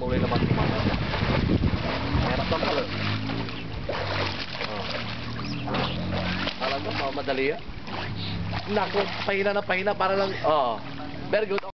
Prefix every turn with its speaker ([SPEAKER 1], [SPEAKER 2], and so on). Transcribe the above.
[SPEAKER 1] muli naman tumama niya. Mahirap lang pala. Talaga, madali yan. Naku, pahina na pahina para lang, very good.